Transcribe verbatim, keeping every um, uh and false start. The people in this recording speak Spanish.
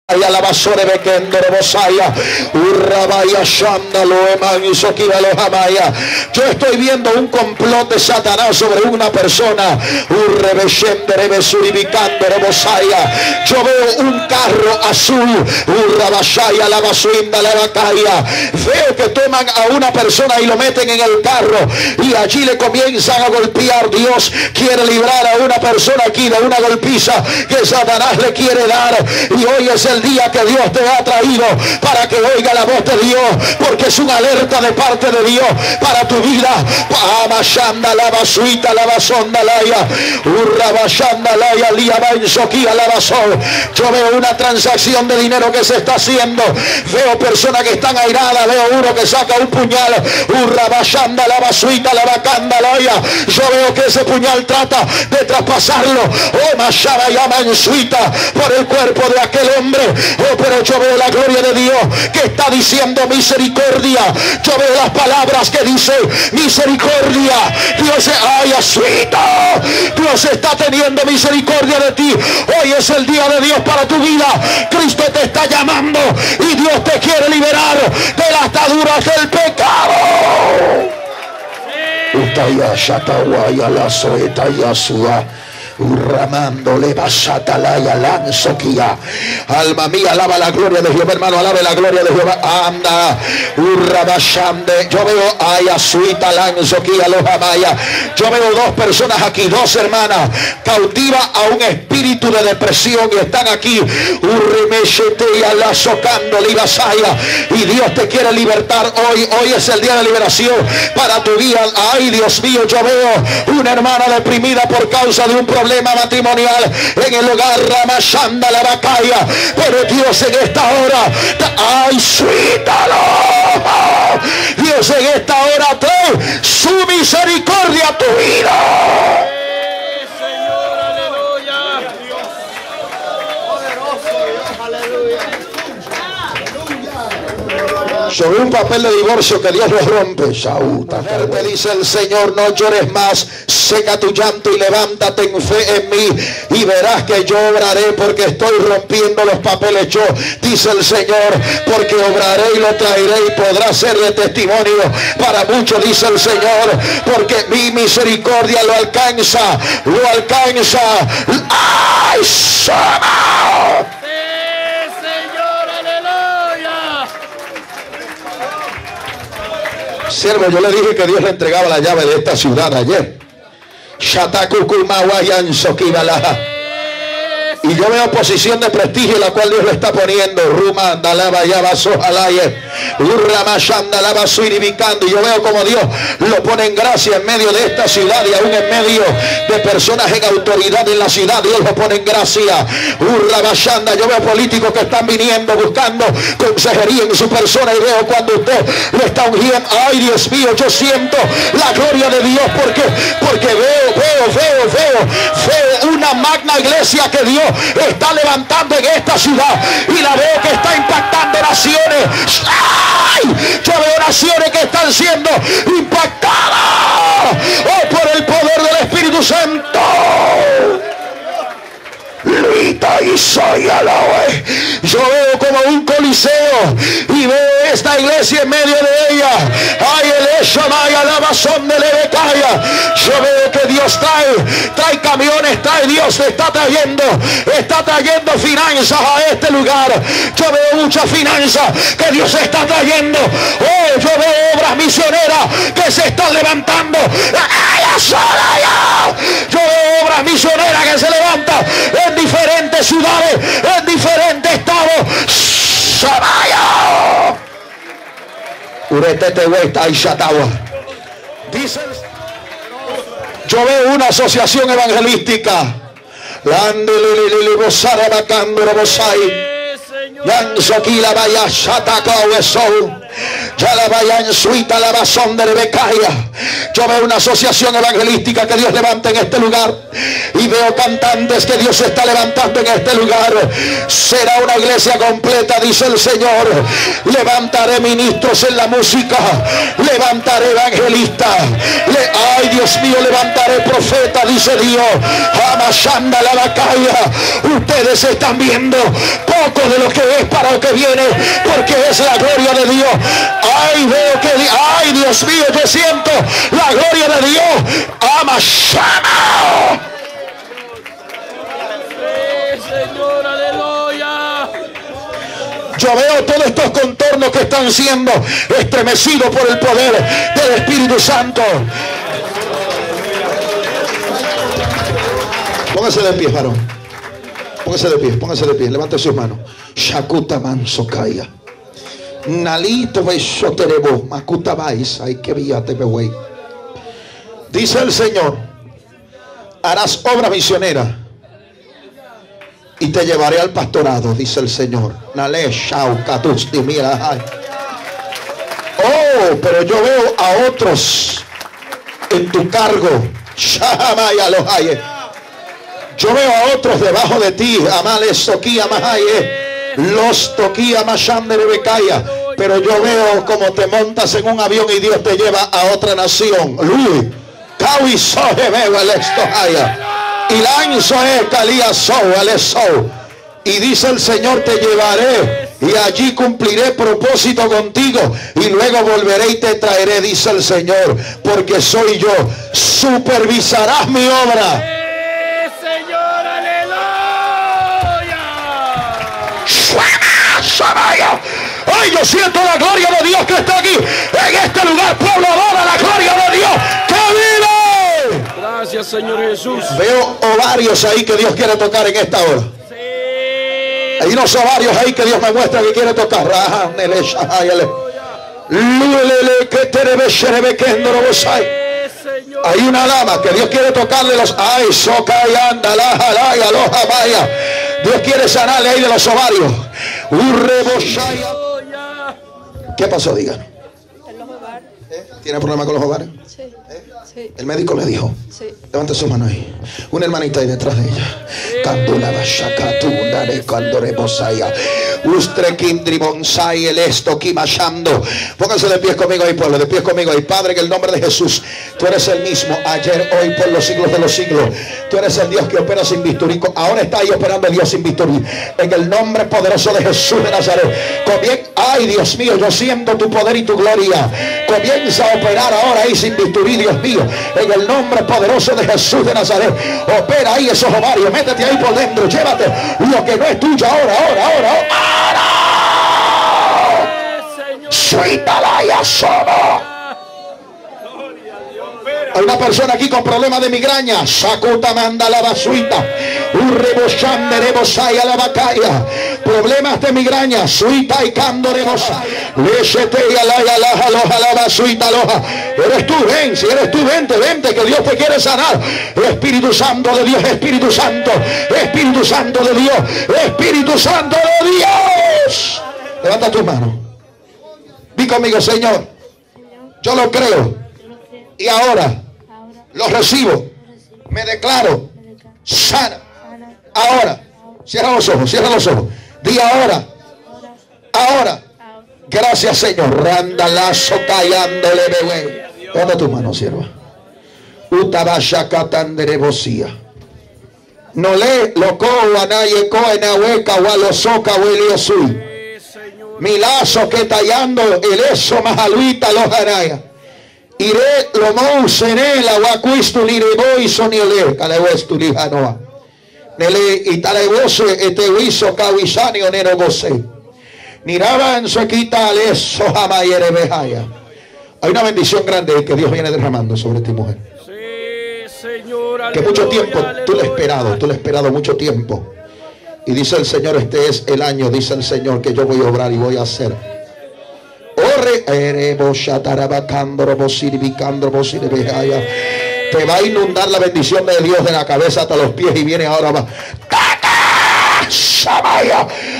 la basura de Kendo Bosaya, Urrabaya Shanda Loeman y Sokiba Lojamaya. Yo estoy viendo un complot de Satanás sobre una persona. Urrebeshende Besuribicando Bosaya. Yo veo un carro azul. Urrabashaya la basuinda la bacaya. Veo que toman a una persona y lo meten en el carro y allí le comienzan a golpear. Dios quiere librar a una persona aquí de una golpiza que Satanás le quiere dar, y hoy es el día que Dios te ha traído para que oiga la voz de Dios, porque es una alerta de parte de Dios para tu vida. Amashanda la basuita la basonda laya, urrabashanda laya liabansoquia la basol. Yo veo una transacción de dinero que se está haciendo. Veo personas que están airadas. Veo uno que saca un puñal. Urrabashanda la basuita la bacanda laya. Yo veo que ese puñal trata de traspasarlo. Oh, mashaba llama en suita por el cuerpo de aquel hombre. Oh, pero yo veo la gloria de Dios que está diciendo misericordia. Yo veo las palabras que dice misericordia. Dios, ay, asuito. Dios está teniendo misericordia de ti. Hoy es el día de Dios para tu vida. Cristo te está llamando y Dios te quiere liberar de las ataduras del pecado. Utaya shatawaya la soeta yasua. Urramando le basatalaya lanzoquia. Alma mía, alaba la gloria de Jehová, hermano, alabe la gloria de Jehová. Anda, urrabashande. Yo veo ayasuita lanzoquia lojamaya. Yo veo dos personas aquí, dos hermanas cautivas a un espíritu de depresión y están aquí. Urrimeshetea la socando libasaya. Y Dios te quiere libertar hoy. Hoy es el día de liberación para tu vida. Ay, Dios mío, yo veo una hermana deprimida por causa de un problema matrimonial en el hogar. Ramashanda la bacaya. Pero Dios en esta hora, ay, suítalo. Dios en esta hora trae su misericordia a tu vida. Señor, aleluya. Sobre un papel de divorcio que Dios lo rompe. Saúl, te dice el Señor: no llores más, seca tu llanto y levántate en fe en mí y verás que yo obraré, porque estoy rompiendo los papeles yo, dice el Señor, porque obraré y lo traeré y podrá ser de testimonio para muchos, dice el Señor, porque mi misericordia lo alcanza, lo alcanza. ¡Ay, sama! Siervo, yo le dije que Dios le entregaba la llave de esta ciudad ayer. Y yo veo posición de prestigio la cual Dios le está poniendo. Ruma, Dalaba, Yabaso, Alaye, Urrama, Shandalaba, Suiribicando. Y yo veo como Dios lo pone en gracia en medio de esta ciudad y aún en medio de personas en autoridad en la ciudad. Dios lo pone en gracia. Urrama, Shanda. Yo veo políticos que están viniendo buscando consejería en su persona. Y veo cuando usted lo está ungiendo. Ay, Dios mío, yo siento la gloria de Dios porque, porque veo, veo, veo, veo, veo una magna iglesia que Dios está levantando en esta ciudad y la veo que está impactando naciones. ¡Ay! Yo veo naciones que están siendo impactadas, oh, por el poder del Espíritu Santo. Y soy alabe. Yo veo como un coliseo y veo esta iglesia en medio de ella. Ay, el hecho vaya la razón de Lebecaya. Yo veo que Dios trae, trae camiones, trae Dios, está trayendo, está trayendo finanzas a este lugar. Yo veo muchas finanzas que Dios está trayendo. Oh, yo veo obras misioneras que se están levantando. Ay, yo veo obras misioneras que se levantan en diferentes ciudades, en diferentes estados. Dice, yo veo una asociación evangelística. Ya la vaya en suita la bazón de Rebecaya. Yo veo una asociación evangelística que Dios levanta en este lugar y veo cantantes que Dios está levantando en este lugar. Será una iglesia completa, dice el Señor. Levantaré ministros en la música, levantaré evangelistas, Le, ay Dios mío, levantaré profeta, dice Dios. Amashanda la bacaya. Ustedes están viendo poco de lo que para lo que viene, porque es la gloria de Dios. Ay, veo que, ay, Dios mío, yo siento la gloria de Dios. Amashama. Señor, aleluya. Yo veo todos estos contornos que están siendo estremecidos por el poder del Espíritu Santo. Póngase de pie, varón. Póngase de pie, póngase de pie. Levante sus manos. Shakuta manso kaya. Nalito beso terebo. Makuta vais. Ay, que villate bewey. Dice el Señor: harás obra misionera y te llevaré al pastorado, dice el Señor. Nale shau katusti mira. Ay. Oh, pero yo veo a otros en tu cargo. Shamaya los hay. Yo veo a otros debajo de ti. Amale soquía mahaye. Los toquía masham de Rebecaya. Pero yo veo como te montas en un avión y Dios te lleva a otra nación. Luis. Kawi soje veo el estohaya. Y lanzo es calía so el so. Y dice el Señor: te llevaré y allí cumpliré propósito contigo, y luego volveré y te traeré, dice el Señor, porque soy yo. Supervisarás mi obra. ¡Eh, Señor, aleluya! Ay, yo siento la gloria de Dios que está aquí en este lugar. Pueblo, adora la gloria de Dios que vive. Gracias, Señor Jesús. Veo ovarios ahí que Dios quiere tocar en esta hora. Sí. Hay unos ovarios ahí que Dios me muestra que quiere tocar. Hay una dama que Dios quiere tocarle los ay, soca y anda, la jalaya, los amaya. Dios quiere sanarle ahí de los ovarios. ¿Qué pasó? Digan. ¿Eh? ¿Tiene problema con los ovarios? Sí. ¿Eh? Sí. El médico le dijo. Sí. Levante su mano ahí. Una hermanita ahí detrás de ella. Candula bashakatunda de candore bosaya. Ustre kindri bonsai el esto kimashando. Pónganse de pies conmigo ahí, pueblo. De pies conmigo ahí. Padre, en el nombre de Jesús. Tú eres el mismo ayer, hoy, por los siglos de los siglos. Tú eres el Dios que opera sin bisturí. Ahora está ahí operando Dios sin bisturí. En el nombre poderoso de Jesús de Nazaret. Comienza, ay, Dios mío, yo siento tu poder y tu gloria. Comienza a operar ahora ahí sin bisturí, Dios mío. En el nombre poderoso de Jesús de Nazaret. Opera ahí esos ovarios. Métete ahí por dentro. Llévate lo que no es tuyo ahora, ahora, ahora. ¡Ahora! ¡Suéltala y asoma! Hay una persona aquí con problemas de migraña. Sacuta manda la basuita. Un rebosán de rebosaya la bacaya. Problemas de migraña. Suita y cando rebosa. Lechete y alaya la aloja la basuita aloja. Eres tú, ven. Si eres tú, vente, vente. Que Dios te quiere sanar. Espíritu Santo de Dios. Espíritu Santo. Espíritu Santo de Dios. Espíritu Santo de Dios. Levanta tus manos. Di conmigo, Señor. Yo lo creo. Y ahora lo recibo. Me declaro sana. Ahora. Cierra los ojos, cierra los ojos. Di ahora. Ahora. Gracias, Señor. Randalazo callándole bebé. Toma tu mano, sierva. Utabashakatanderebosía. No le loco anaye coena hueca gualosoca hueliosui. Milazo que tallando el eso majaluita los araya. Iré lo mousené la guacuistu ni reboy soniole calewestu ni hanoa. Nele italebose etewiso kawisani onero gose. Niraban su quita eso jamayere behaya. Hay una bendición grande que Dios viene derramando sobre ti, mujer. Sí, Señor, Que mucho tiempo aleluya, tú lo has aleluya. esperado, tú lo has esperado mucho tiempo. Y dice el Señor, este es el año, dice el Señor, que yo voy a obrar y voy a hacer. Te va a inundar la bendición de Dios de la cabeza hasta los pies y viene ahora más.